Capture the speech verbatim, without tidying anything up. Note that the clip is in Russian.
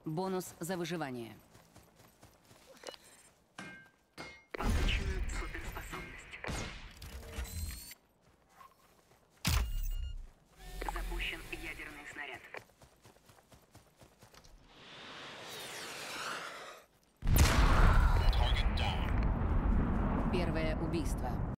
Бонус за выживание. Получена суперспособность. Запущен ядерный снаряд. Первое убийство.